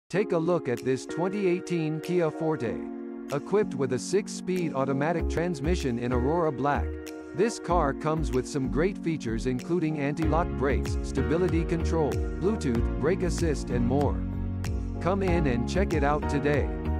Take a look at this 2018 Kia Forte. Equipped with a 6-speed automatic transmission in Aurora Black, this car comes with some great features including anti-lock brakes, stability control, Bluetooth, brake assist and more. Come in and check it out today.